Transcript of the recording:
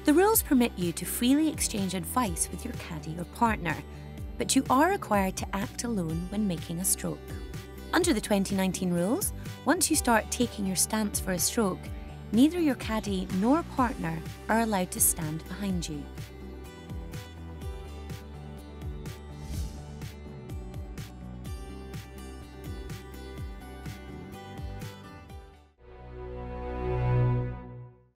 The rules permit you to freely exchange advice with your caddy or partner, but you are required to act alone when making a stroke. Under the 2019 rules, once you start taking your stance for a stroke, neither your caddy nor partner are allowed to stand behind you.